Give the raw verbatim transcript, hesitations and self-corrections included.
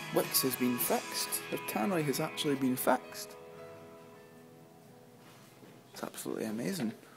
Wickes has been fixed. The tannoy has actually been fixed. It's absolutely amazing.